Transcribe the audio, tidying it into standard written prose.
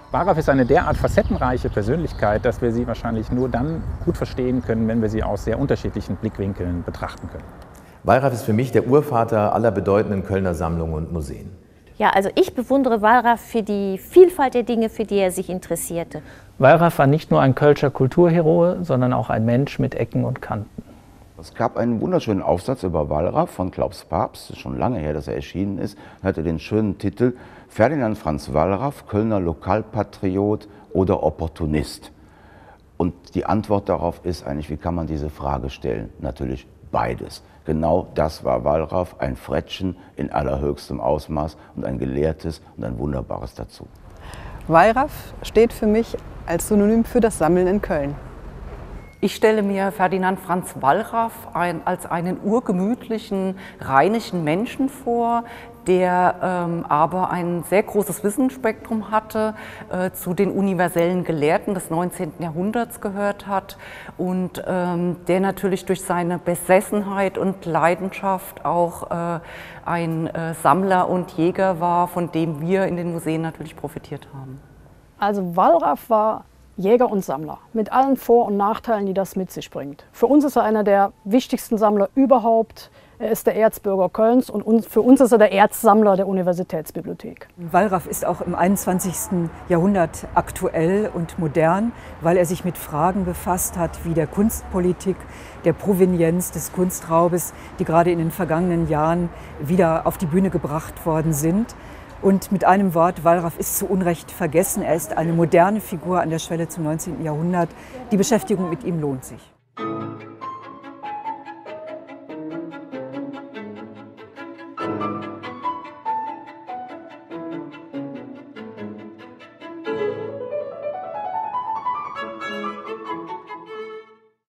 Wallraff ist eine derart facettenreiche Persönlichkeit, dass wir sie wahrscheinlich nur dann gut verstehen können, wenn wir sie aus sehr unterschiedlichen Blickwinkeln betrachten können. Wallraff ist für mich der Urvater aller bedeutenden Kölner Sammlungen und Museen. Ja, also ich bewundere Wallraff für die Vielfalt der Dinge, für die er sich interessierte. Wallraff war nicht nur ein Kölscher Kulturhero, sondern auch ein Mensch mit Ecken und Kanten. Es gab einen wunderschönen Aufsatz über Wallraff von Klaus Pabst, das ist schon lange her, dass er erschienen ist. Er hatte den schönen Titel Ferdinand Franz Wallraff, Kölner Lokalpatriot oder Opportunist. Und die Antwort darauf ist eigentlich, wie kann man diese Frage stellen? Natürlich beides. Genau das war Wallraff, ein Frettchen in allerhöchstem Ausmaß und ein Gelehrtes und ein Wunderbares dazu. Wallraff steht für mich als Synonym für das Sammeln in Köln. Ich stelle mir Ferdinand Franz Wallraff als einen urgemütlichen, rheinischen Menschen vor, der aber ein sehr großes Wissensspektrum hatte, zu den universellen Gelehrten des 19. Jahrhunderts gehört hat und der natürlich durch seine Besessenheit und Leidenschaft auch ein Sammler und Jäger war, von dem wir in den Museen natürlich profitiert haben. Also Wallraff war Jäger und Sammler, mit allen Vor- und Nachteilen, die das mit sich bringt. Für uns ist er einer der wichtigsten Sammler überhaupt. Er ist der Erzbürger Kölns und für uns ist er der Erzsammler der Universitätsbibliothek. Wallraff ist auch im 21. Jahrhundert aktuell und modern, weil er sich mit Fragen befasst hat, wie der Kunstpolitik, der Provenienz des Kunstraubes, die gerade in den vergangenen Jahren wieder auf die Bühne gebracht worden sind. Und mit einem Wort, Wallraff ist zu Unrecht vergessen. Er ist eine moderne Figur an der Schwelle zum 19. Jahrhundert. Die Beschäftigung mit ihm lohnt sich.